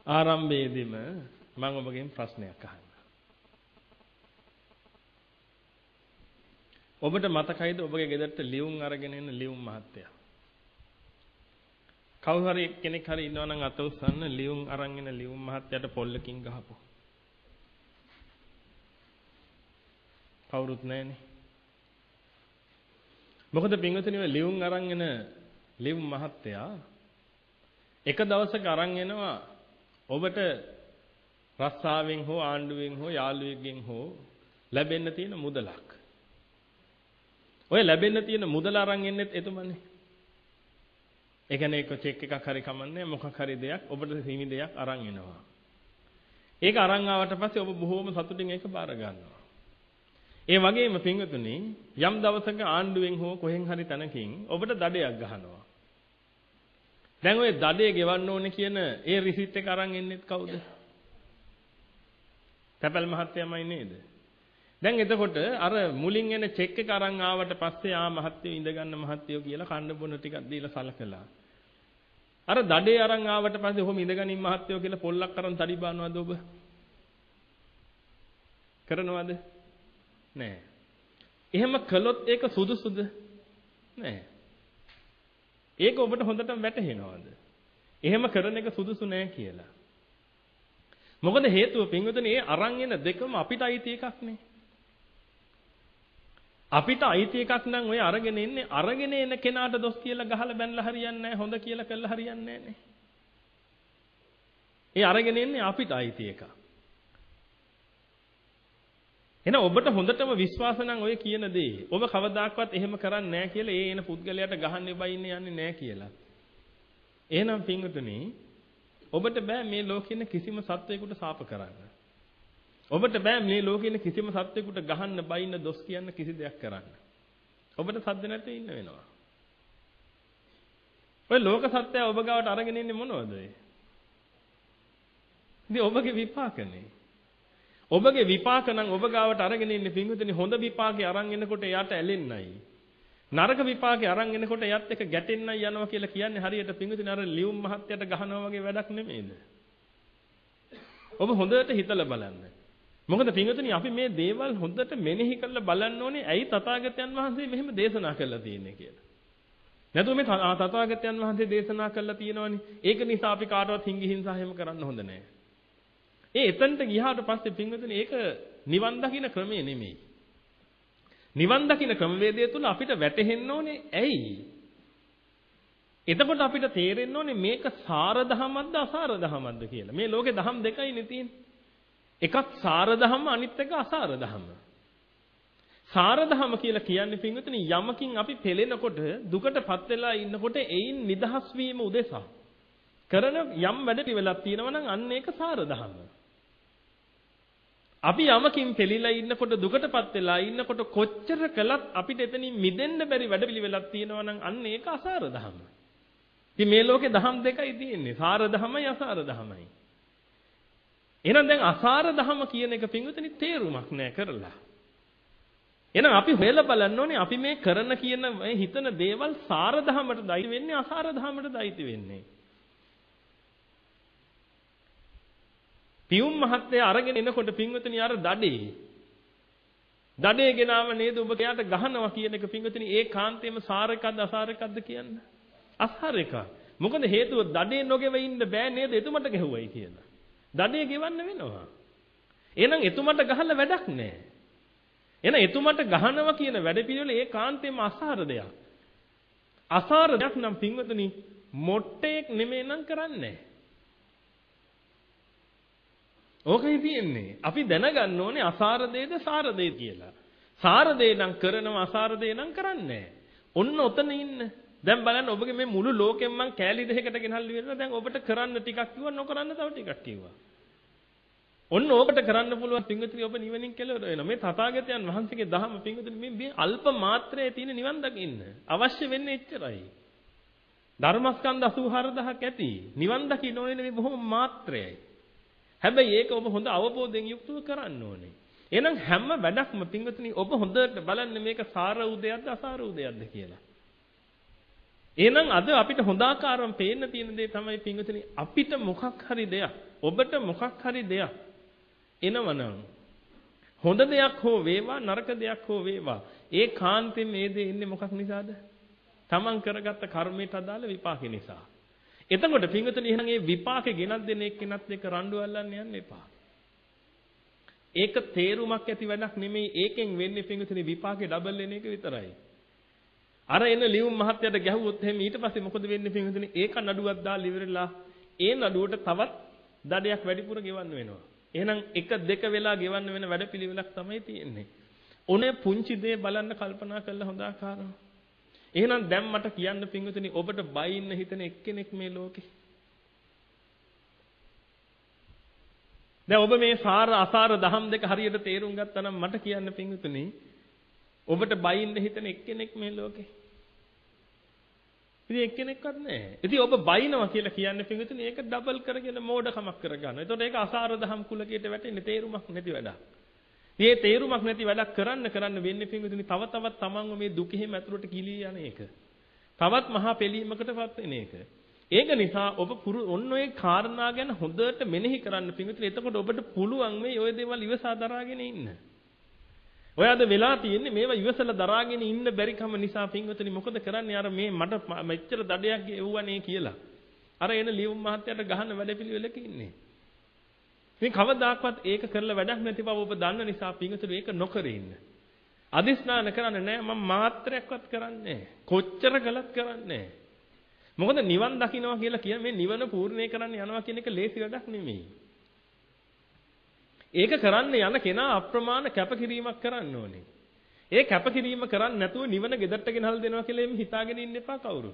ආරම්භයේදීම මම ඔබගෙන් ප්‍රශ්නයක් අහන්න. ඔබට මතකයිද ඔබගේ ගෙදරට ලියුම් අරගෙන එන ලියුම් මහත්තයා? කවුරු හරි කෙනෙක් හරි ඉන්නවා නම් අත උස්සන්න ලියුම් අරන් එන ලියුම් මහත්තයාට පොල්ලකින් ගහපො. කවුරුත් නැහනේ. මොකද පින්වතුනි ඔය ලියුම් අරන් එන ලියුම් මහත්තයා එක දවසක අරන් එනවා ඔබට රස්සාවෙන් හෝ ආණ්ඩුවෙන් හෝ යාළුවෙක්ගෙන් හෝ ලැබෙන්න තියෙන මුදලක්. ඔය ලැබෙන්න තියෙන මුදල අරන් එන්නෙත් එතුමනේ. ඒ කියන්නේ එක චෙක් එකක් හරි කමන්නේ මොකක් හරි දෙයක් ඔබට හිමි දෙයක් අරන් එනවා. ඒක අරන් ආවට පස්සේ ඔබ බොහෝම සතුටින් ඒක බාර ගන්නවා. ඒ වගේම පින්වතුනි යම් දවසක ආණ්ඩුවෙන් හෝ කොහෙන් හරි තැනකින් ඔබට දඩයක් ගහනවා. දැන් ඔය දඩේ ගෙවන්න ඕනේ කියන ඒ රිසිට් එක අරන් එන්නෙත් කවුද? තැපැල් මහත්තයාමයි නේද? දැන් එතකොට අර මුලින් එන චෙක් එක අරන් ආවට පස්සේ මහත්තයෝ ඉඳ ගන්න මහත්තයෝ කියලා කන්න බොන ටිකක් දීලා සලකලා. අර දඩේ අරන් ආවට පස්සේ ඔහොම ඉඳගනින් මහත්තයෝ කියලා පොල්ලක් අරන් තඩි බානවද ඔබ? කරනවද? නෑ. එහෙම කළොත් ඒක සුදුසුද? නෑ. ඒක ඔබට හොඳටම වැටහෙනවද? එහෙම කරන එක සුදුසු නෑ කියලා. මොකද හේතුව පින්වතුනි ඒ අරන් එන දෙකම අපිට අයිති එකක් නේ. අපිට අයිති එකක් නම් ඔය අරගෙන ඉන්නේ අරගෙන එන කෙනාට දොස් කියලා ගහලා බැනලා හරියන්නේ නැහැ හොඳ කියලා කළා හරියන්නේ නැහැ නේ. ඒ අරගෙන ඉන්නේ අපිට අයිති එකක්. එහෙනම් ඔබට හොඳටම විශ්වාස නම් ඔය කියන දේ ඔබ කවදාකවත් එහෙම කරන්නේ නැහැ කියලා ඒ එන පුද්ගලයාට ගහන්නේ බයින්නේ යන්නේ නැහැ කියලා. එහෙනම් පින්වතුනි ඔබට බෑ මේ ලෝකෙින කිසිම සත්වයකට සාප කරන්න. ඔබට බෑ මේ ලෝකෙින කිසිම සත්වයකට ගහන්න බයින්න දොස් කියන්න කිසි දෙයක් කරන්න. ඔබට සද්ද නැතුව ඉන්න වෙනවා. ඔය ලෝක සත්‍යය ඔබ ගාවට අරගෙන ඉන්නේ මොනවද ඒ? ඉතින් ඔබගේ විපාකනේ. ඔබගේ විපාක නම් ඔබ ගාවට අරගෙන ඉන්නේ පින්විතනි හොඳ විපාකේ අරන් එනකොට එයාට ඇලෙන්නයි. නරක විපාකේ අරන් එනකොට එයත් එක ගැටෙන්නයි යනවා කියලා කියන්නේ හරියට පින්විතනි අර ලියුම් මහත්තයට ගහනවා වගේ වැඩක් නෙමෙයිද? ඔබ හොඳට හිතලා බලන්න. මොකද පින්විතනි අපි මේ දේවල් හොඳට මෙනෙහි කරලා බලන්න ඕනේ ඇයි තථාගතයන් වහන්සේ මෙහෙම දේශනා කළා තියෙන්නේ කියලා. නැතුව මේ තථාගතයන් වහන්සේ දේශනා කළා තියෙනවනේ. ඒක නිසා අපි කාටවත් හිංගි හිංසා හැම කරන්න හොඳ නැහැ. එතනට ගියාට පස්සේ පින්වතුනි ඒක නිවන් දකින්න ක්‍රමය නෙමෙයි. නිවන් දකින්න ක්‍රමවේදය තුල අපිට වැටහෙන්න ඕනේ ඇයි? එතකොට අපිට තේරෙන්න ඕනේ මේක සාර දහමක්ද අසාර දහමක්ද කියලා. මේ ලෝකේ දහම් දෙකයිනේ තියෙන්නේ. එකක් සාර දහම අනිත් එක අසාර දහම. සාර දහම කියලා කියන්නේ පින්වතුනි යමකින් අපි පෙළෙනකොට දුකටපත් වෙලා ඉන්නකොට එයින් නිදහස් වීම උදෙසා කරන යම් වැඩ පිළිවෙලක් තියෙනවා නම් අන්න ඒක සාර දහම. අපි යමකින් පෙළීලා ඉන්නකොට දුකටපත් වෙලා ඉන්නකොට කොච්චර කළත් අපිට එතනින් මිදෙන්න බැරි වැඩපිළිවෙලක් තියෙනවා නම් අන්න ඒක අසාර දහම. ඉතින් මේ ලෝකේ දහම් දෙකයි තියෙන්නේ. සාර දහමයි අසාර දහමයි. එහෙනම් දැන් අසාර දහම කියන එක පින්විතනි තේරුමක් නෑ කරලා. එහෙනම් අපි හොයලා බලන්න ඕනේ අපි මේ කරන කියන මේ හිතන දේවල් සාර දහමටද අයිති වෙන්නේ අසාර දහමටද අයිති වෙන්නේ. පියුම් මහත්තයා අරගෙන එනකොට පින්වතුනි අර දඩේ ගෙනාව නේද ඔබ එයාට ගහනවා කියන එක පින්වතුනි ඒ කාන්තේම සාර එකක්ද අසාර එකක්ද කියන්න අසාර එකක්. මොකද හේතුව දඩේ නොගෙව ඉන්න බෑ නේද එතුමට ගැහුවයි කියලා. දඩේ ගෙවන්න වෙනවා. එහෙනම් එතුමට ගහලා වැඩක් නෑ. එහෙනම් එතුමට ගහනවා කියන වැඩ පිළිවෙල ඒ කාන්තේම අසාර දෙයක්. අසාර දෙයක් නම් පින්වතුනි මොට්ටේක් නෙමෙයි නම් කරන්නේ. ඕකයි තියෙන්නේ. අපි දැනගන්න ඕනේ අසාර දෙයද සාර දෙයද කියලා. සාර දෙය නම් කරනවා අසාර දෙය නම් කරන්නේ නැහැ. ඔන්න ඔතන ඉන්න. දැන් බලන්න ඔබගේ මේ මුළු ලෝකෙම මං කෑලි දෙකකට ගෙනල්ලි වෙනවා. දැන් ඔබට කරන්න ටිකක් කිව්වා නොකරන්න තව ටිකක් කිව්වා. ඔන්න ඕකට කරන්න පුළුවන් පින්විතනි ඔබ නිවනින් කෙලවර වෙනවා. මේ තථාගතයන් වහන්සේගේ දහම පින්විතනි මේ අල්ප මාත්‍රයේ තියෙන නිවන් දකින්න. අවශ්‍ය වෙන්නේ එච්චරයි. ධර්මස්කන්ධ 84000ක් ඇති. නිවන් දකින්න ඕනේ මේ බොහොම මාත්‍රයයි. හැබැයි ඒක ඔබ හොඳ අවබෝධයෙන් යුක්තව කරන්න ඕනේ. එහෙනම් හැම වැඩක්ම පින්වතුනි ඔබ හොඳට බලන්න මේක සාර උදයක්ද අසාර උදයක්ද කියලා. එහෙනම් අද අපිට හොඳාකාරව පේන්න තියෙන දේ තමයි පින්වතුනි අපිට මොකක් හරි දෙයක් ඔබට මොකක් හරි දෙයක් එනවනම් හොඳ දෙයක් හෝ වේවා නරක දෙයක් හෝ වේවා ඒ කාන්තෙන් මේ දේ ඉන්නේ මොකක් නිසාද? තමන් කරගත්ත කර්මයට අදාළ විපාක නිසා. එතකොට පින්වතුනි එහෙනම් මේ විපාකේ ගෙනත් දෙන එක්කෙනත් එක්ක රණ්ඩු අල්ලන්න යන්න එපා. ඒක තේරුමක් ඇති වැඩක් නෙමෙයි. ඒකෙන් වෙන්නේ පින්වතුනි විපාකේ ඩබල් වෙන එක විතරයි. අර එන ලියුම් මහත්තයාට ගැහුවොත් එහෙම ඊට පස්සේ මොකද වෙන්නේ පින්වතුනි? ඒක නඩුවක් දාලා ඉවරලා ඒ නඩුවට තවත් දඩයක් වැඩිපුර ගෙවන්න වෙනවා. එහෙනම් 1 2 වෙලා ගෙවන්න වෙන වැඩපිළිවෙලක් තමයි තියෙන්නේ. ඔනේ පුංචි දේ බලන්න කල්පනා කරලා හොඳ ආකාරව. එහෙනම් දැන් මට කියන්න පින්වතුනි ඔබට බයින්න හිතන එක්කෙනෙක් මේ ලෝකේ. දැන් ඔබ මේ සාර අසාර දහම් දෙක හරියට තේරුම් ගත්තා නම් මට කියන්න පින්වතුනි ඔබට බයින්න හිතන එක්කෙනෙක් මේ ලෝකේ. ඉතින් එක්කෙනෙක්වත් නැහැ. ඉතින් ඔබ බයිනවා කියලා කියන්නේ පින්වතුනි ඒක ඩබල් කරගෙන මෝඩකමක් කරගන්නවා. ඒතකොට ඒක අසාර දහම් කුලකයට වැටෙන්නේ තේරුමක් නැති වැඩක්. මේ තේරුමක් නැති වැඩක් කරන්න වෙන්නේ පින්වතුනි තව තවත් තමන්ව මේ දුකෙහිම ඇතුළට ගිලී යන එක. තවත් මහා පිළීමකටපත් වෙන එක. ඒක නිසා ඔබ ඔන්න ඔය කාරණා ගැන හොඳට මෙනෙහි කරන්න පින්වතුනි. එතකොට ඔබට පුළුවන් මේ ඔය දේවල් ඉවසා දරාගෙන ඉන්න. ඔය අද වෙලා තියෙන්නේ මේවා ඉවසලා දරාගෙන ඉන්න බැරි කම නිසා පින්වතුනි මොකද කරන්නේ අර මේ මට මෙච්චර දඩයක් ගෙවුවනේ කියලා. අර එන ලියුම් මහත්තයාට ගහන වැඩපිළිවෙලක ඉන්නේ. මේ කවදාකවත් ඒක කරලා වැඩක් නැති බව ඔබ දන්න නිසා පින්වතුනි ඒක නොකර ඉන්න. අදිස්නාන කරන්නේ නැහැ මම මාත්‍රයක්වත් කරන්නේ නැහැ. කොච්චර කළත් කරන්නේ නැහැ. මොකද නිවන් දකින්නවා කියලා කියන්නේ මේ නිවන පූර්ණේ කරන්න යනවා කියන එක ලේසි වැඩක් නෙමෙයි. ඒක කරන්න යන කෙනා අප්‍රමාණ කැපකිරීමක් කරන්න ඕනේ. ඒ කැපකිරීම කරන්නේ නැතුව නිවන ගෙදරට ගෙනහල් දෙනවා කියලා එම් හිතාගෙන ඉන්න එපා කවුරු.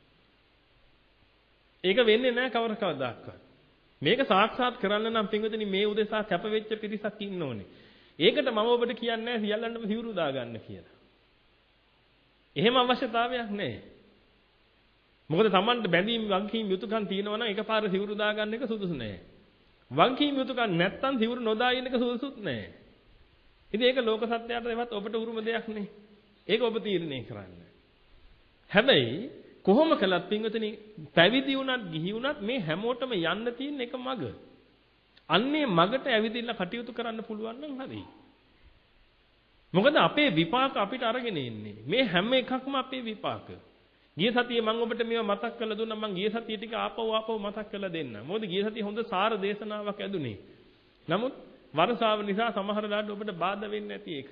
ඒක වෙන්නේ නැහැ කවදාවත්. මේක සාක්ෂාත් කරන්න නම් පින්වතුනි මේ උදෙසා කැප වෙච්ච පිරිසක් ඉන්න ඕනේ. ඒකට මම ඔබට කියන්නේ නැහැ සියල්ලන්ටම සිවුරු දාගන්න කියලා. එහෙම අවශ්‍යතාවයක් නැහැ. මොකද Tamanට බැඳීම් වගකීම් යුතුයකම් තියෙනවා නම් එකපාර සිවුරු දාගන්න එක සුදුසු නැහැ. වගකීම් යුතුයකම් නැත්තම් සිවුරු නොදා ඉන්න එක සුදුසුත් නැහැ. ඉතින් ඒක ලෝක සත්‍යයට එවත් ඔබට උරුම දෙයක් නේ. ඒක ඔබ තීරණය කරන්න. හැබැයි කොහොම කළත් පින්වතුනි පැවිදි වුණත් ගිහි වුණත් මේ හැමෝටම යන්න තියෙන එක මග. අන්නේ මගට ඇවිදින්න කටයුතු කරන්න පුළුවන් නම් හරි. මොකද අපේ විපාක අපිට අරගෙන ඉන්නේ. මේ හැම එකක්ම අපේ විපාක. ගිය සතියේ මම ඔබට මේවා මතක් කරලා දුන්නා මම ගිය සතියේ ටික ආපහු මතක් කරලා දෙන්න. මොකද ගිය සතියේ හොඳ සාර දේශනාවක් ඇදුනේ. නමුත් වර්ෂාව නිසා සමහර ලාට ඔබට බාධා වෙන්නේ නැති එක.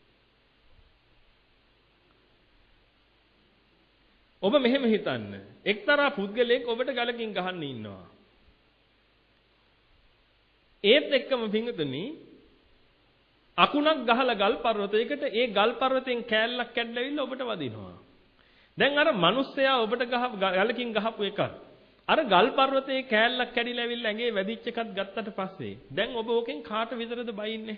ඔබ මෙහෙම හිතන්න. එක්තරා පුද්ගලයෙක් ඔබට ගලකින් ගහන්න ඉන්නවා. ඒත් එක්කම පින්වතුනි අකුණක් ගහලා ගල් පර්වතයකට ඒ ගල් පර්වතයෙන් කෑල්ලක් කැඩලාවිල්ලා ඔබට වදිනවා. දැන් අර මිනිස්සයා ඔබට ගලකින් ගහපු එකක් අර ගල් පර්වතයේ කෑල්ලක් කැඩිලා ඇවිල්ලා ඇඟේ වැදිච්ච එකක් ගත්තට පස්සේ දැන් ඔබ ඕකෙන් කාට විතරද බයින්නේ?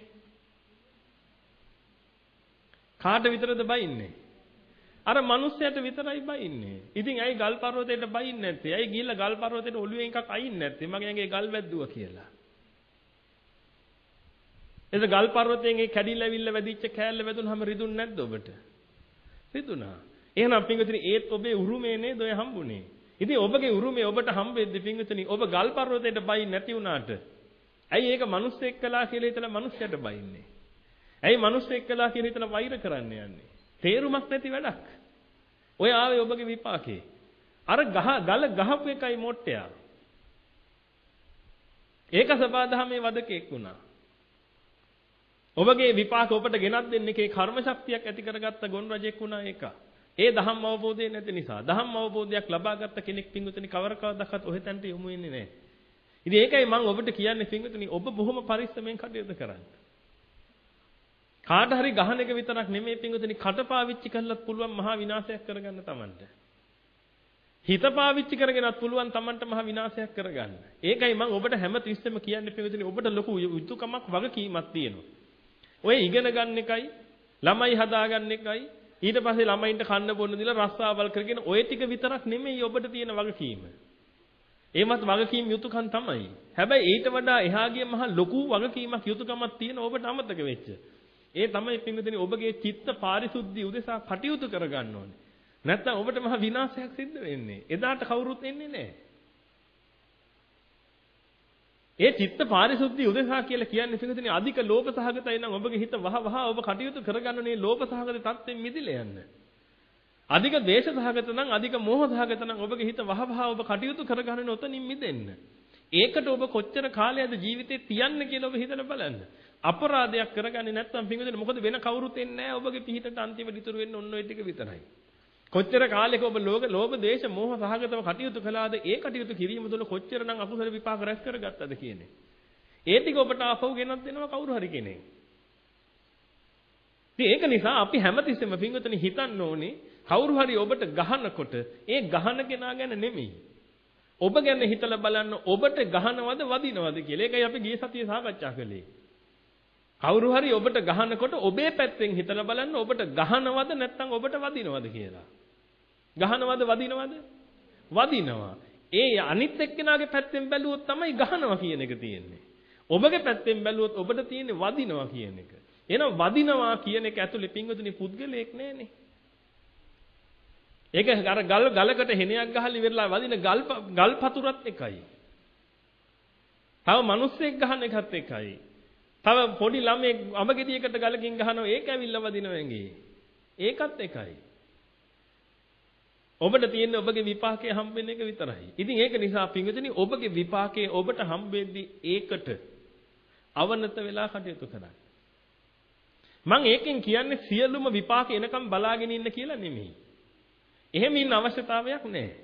කාට විතරද බයින්නේ? අර මිනිස්සයාට විතරයි බයින්නේ. ඉතින් ඇයි ගල් පර්වතයට බයින්නේ නැත්තේ? ඇයි ගිහිල්ලා ගල් පර්වතයට ඔළුවෙන් එකක් අයින් නැත්තේ? මගේ ඇඟේ ගල් වැද්දුවා කියලා. එද ගල් පර්වතයෙන් ඒ කැඩිලා ඇවිල්ලා වැදිච්ච කෑල්ල වැදුනහම රිදුන්නේ නැද්ද ඔබට? රිදුනා. එහෙනම් පින්වතුනි ඒත් ඔබේ උරුමේ නේද ඔය හම්බුනේ. ඉතින් ඔබගේ උරුමේ ඔබට හම්බෙද්දි පින්වතුනි ඔබ ගල් පර්වතයට බයින් නැති වුණාට ඇයි ඒක මිනිස්සෙක් කළා කියලා හිතලා මිනිස්සයට බයින්නේ? ඇයි මිනිස්සෙක් කළා කියලා හිතලා වෛර කරන්න යන්නේ? තේරුමක් නැති වැඩක්. ඔය ආවේ ඔබගේ විපාකේ. අර ගල ගහපු එකයි මොට්ටයා. ඒක සබාධමේ වදකෙක් වුණා. ඔබගේ විපාක ඔබට ගෙනත් දෙන්න එකේ කර්ම ශක්තියක් ඇති කරගත්ත ගොන් රජෙක් වුණා ඒක. ඒ ධම්ම අවබෝධය නැති නිසා ධම්ම අවබෝධයක් ලබාගත්ත කෙනෙක් පින්වතුනි කවදාවත් ඔහෙතන්ට යොමු වෙන්නේ නැහැ. ඉතින් ඒකයි මම ඔබට කියන්නේ පින්වතුනි ඔබ බොහොම පරිස්සමෙන් කටයුතු කරන්න. කාට හරි ගහන එක විතරක් නෙමෙයි පින්වතුනි කට පාවිච්චි කරලත් පුළුවන් මහා විනාශයක් කරගන්න Tamanට. හිත පාවිච්චි කරගෙනත් පුළුවන් Tamanට මහා විනාශයක් කරගන්න. ඒකයි මම ඔබට හැම තිස්සෙම කියන්නේ පින්වතුනි ඔබට ලොකු යුතුයකමක් වගකීමක් තියෙනවා. ඔය ඉගෙන ගන්න එකයි ළමයි හදාගන්න එකයි ඊට පස්සේ ළමයින්ට කන්න බොන්න දීලා රස්සාවල් කරගෙන ඔය ටික විතරක් නෙමෙයි ඔබට තියෙන වගකීම. ඒමත් වගකීම් යුතුයකම් තමයි. හැබැයි ඊට වඩා එහා ගිය මහ ලොකු වගකීමක් යුතුයකමක් තියෙන ඔබට අමතක වෙච්ච. ඒ තමයි පින්වතුනි ඔබගේ චිත්ත පාරිශුද්ධිය උදෙසා කටයුතු කරගන්න ඕනේ. නැත්නම් ඔබට මහ විනාශයක් සිද්ධ වෙන්නේ. එදාට කවුරුත් එන්නේ නැහැ. ඒ චිත්ත පාරිශුද්ධිය උදෙසා කියලා කියන්නේ පිටුතුනි අධික ලෝභ සහගතයි නම් ඔබගේ හිත වහ ඔබ කටයුතු කරගන්නනේ ලෝභ සහගත තත්ත්වෙන් මිදිලා යන්න. අධික ද්වේෂ සහගත නම් අධික මෝහ සහගත නම් ඔබගේ හිත වහ ඔබ කටයුතු කරගන්න ඔතනින් මිදෙන්න. ඒකට ඔබ කොච්චර කාලයක්ද ජීවිතේ තියන්නේ කියලා ඔබ හිතලා බලන්න. අපරාධයක් කරගන්නේ නැත්නම් පිටුතුනි මොකද වෙන කවුරුත් එන්නේ නැහැ ඔබගේ පිහිටට අන්තිමට ඉතුරු වෙන්නේ ඔන්න ඔය ටික විතරයි. කොච්චර කාලයක ඔබ ලෝභ දේශ මෝහ සහගතව කටයුතු කළාද ඒ කටයුතු කිරීම තුළ කොච්චරනම් අකුසල විපාක රැස් කරගත්තද කියන්නේ. ඒ ටික ඔබට ආපහු ගෙනත් දෙනවා කවුරු හරි කෙනෙක්. ඉතින් ඒක නිසා අපි හැමතිස්සෙම පින්වතුනි හිතන්න ඕනේ කවුරු හරි ඔබට ගහනකොට ඒ ගහන කෙනා ගැන නෙමෙයි. ඔබ ගැන හිතලා බලන්න ඔබට ගහනවද වදිනවද කියලා. ඒකයි අපි ගිය සතියේ සාකච්ඡා කළේ. කවුරු හරි ඔබට ගහනකොට ඔබේ පැත්තෙන් හිතලා බලන්න ඔබට ගහනවද නැත්නම් ඔබට වදිනවද කියලා. ගහනවද වදිනවද? වදිනවා. ඒ අනිත් එක්කෙනාගේ පැත්තෙන් බැලුවොත් තමයි ගහනවා කියන එක තියෙන්නේ. ඔබගේ පැත්තෙන් බැලුවොත් ඔබට තියෙන්නේ වදිනවා කියන එක. එහෙනම් වදිනවා කියන එක ඇතුලේ පින්වතුනි පුද්ගලයෙක් නෑනේ. ඒක අර ගලකට හෙනයක් ගහලා ඉවරලා වදින ගල් පතුරත් එකයි. තව මිනිස්සෙක් ගහන එකත් එකයි. තව පොඩි ළමෙක් අඹගෙඩියකට ගලකින් ගහනවා ඒක ඇවිල්ලා වදිනවා ඇඟේ. ඒකත් එකයි. ඔබට තියෙන්නේ ඔබගේ විපාකයේ හම්බෙන එක විතරයි. ඉතින් ඒක නිසා පින්විතනි ඔබගේ විපාකයේ ඔබට හම්බෙද්දී ඒකට අවනත වෙලා කටයුතු කරන්න. මම ඒකෙන් කියන්නේ සියලුම විපාක එනකම් බලාගෙන ඉන්න කියලා නෙමෙයි. එහෙම ඉන්න අවශ්‍යතාවයක් නැහැ.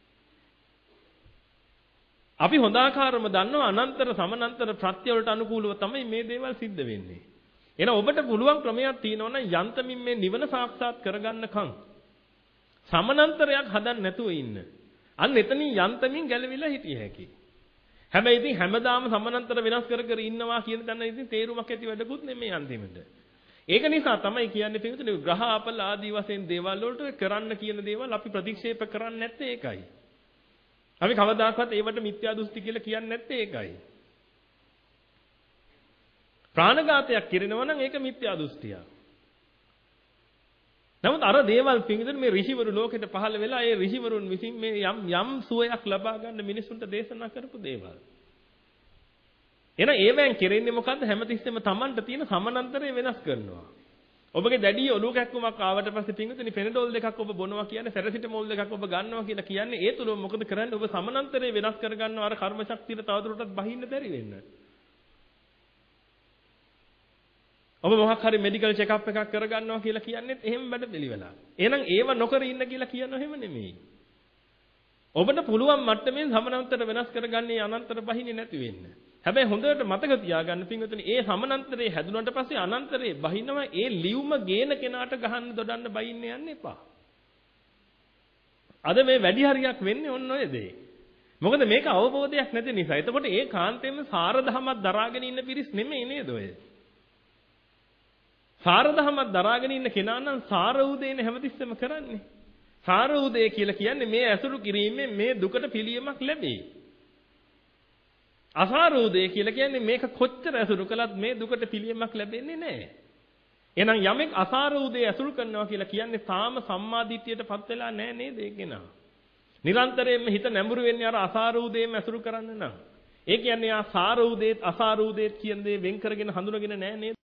අපි හොඳාකාරව දන්නවා අනන්තර සමානතර ප්‍රත්‍ය වලට අනුකූලව තමයි මේ දේවල් සිද්ධ වෙන්නේ. එහෙනම් ඔබට පුළුවන් ක්‍රමයක් තියෙනවා නම් යන්තමින් මේ නිවන සාක්ෂාත් කරගන්නකම් සමානතරයක් හදන්න නැතුව ඉන්න. අන්න එතනින් යන්තමින් ගැලවිලා හිටිය හැකියි. හැබැයි ඉතින් හැමදාම සමානතර වෙනස් කර කර ඉන්නවා කියන තැන ඉතින් තේරුමක් ඇති වැඩකුත් නෙමෙයි අන්තිමට. ඒක නිසා තමයි කියන්නේ පිටුනේ ග්‍රහ අපල ආදී වශයෙන් දේවල් වලට කරන්න කියන දේවල් අපි ප්‍රතික්ෂේප කරන්නේ නැත්තේ ඒකයි. අපි කවදාකවත් ඒවට මිත්‍යා දෘෂ්ටි කියලා කියන්නේ නැත්තේ ඒකයි. ප්‍රාණඝාතයක් කරනවා නම් ඒක මිත්‍යා දෘෂ්ටියක්. නමුත් අර දේවල් පිටින් මේ ඍෂිවරු ලෝකෙට පහළ වෙලා ඒ ඍෂිවරුන් විසින් මේ යම් සුවයක් ලබා ගන්න මිනිසුන්ට දේශනා කරපු දේවල්. එහෙනම් ඒවෙන් කෙරෙන්නේ මොකද්ද? හැමතිස්සෙම Tamanට තියෙන සමානතරය වෙනස් කරනවා. ඔබගේ දැඩි ඔලුව කැක්කුමක් ආවට පස්සේ පින්විතනි ෆෙනඩෝල් දෙකක් ඔබ බොනවා කියන්නේ පැරසිටමෝල් දෙකක් ඔබ ගන්නවා කියලා කියන්නේ ඒ තුල මොකද කරන්නේ? ඔබ සමානතරය වෙනස් කර ගන්නවා අර කර්ම ශක්තියට තවදුරටත් බහින්න බැරි වෙන්න. ඔබ මොකක් හරි මෙඩිකල් චෙක්අප් එකක් කරගන්නවා කියලා කියන්නේත් එහෙම වැඩ පිළිවෙලක්. එහෙනම් ඒව නොකර ඉන්න කියලා කියනව එහෙම නෙමෙයි. ඔබට පුළුවන් මට්ටමින් සමානතර වෙනස් කරගන්නේ අනන්තර බහින්නේ නැති වෙන්න. හැබැයි හොඳට මතක තියාගන්න පින්වතුනි ඒ සමානතරේ හැදුනට පස්සේ අනන්තරේ බහිනවා ඒ ලියුම ගේන කෙනාට ගහන්න දොඩන්න බයින්න යන්න එපා. අද මේ වැඩි හරියක් වෙන්නේ ඔන්න ඔය දේ. මොකද මේක අවබෝධයක් නැති නිසා. එතකොට ඒ කාන්තේම සාර දහමක් දරාගෙන ඉන්න පිරිස් නෙමෙයි නේද ඔය. සාර දහමක් දරාගෙන ඉන්න කෙනා නම් සාර උදේනේ හැමතිස්සෙම කරන්නේ. සාර උදේ කියලා කියන්නේ මේ ඇසුරු කිරීමෙන් මේ දුකට පිළියමක් ලැබෙයි. අසාර උදේ කියලා කියන්නේ මේක කොච්චර ඇසුරු කළත් මේ දුකට පිළියමක් ලැබෙන්නේ නැහැ. එහෙනම් යමෙක් අසාර උදේ ඇසුරු කරනවා කියලා කියන්නේ තාම සම්මාදිට්ඨියටපත් වෙලා නැහැ නේද ඒ කෙනා. නිරන්තරයෙන්ම හිත නැඹුරු වෙන්නේ අර අසාර උදේම ඇසුරු කරන්න නම්. ඒ කියන්නේ ආ සාර උදේත් අසාර උදේත් කියන දේ වෙන් කරගෙන හඳුනගෙන නැහැ නේද?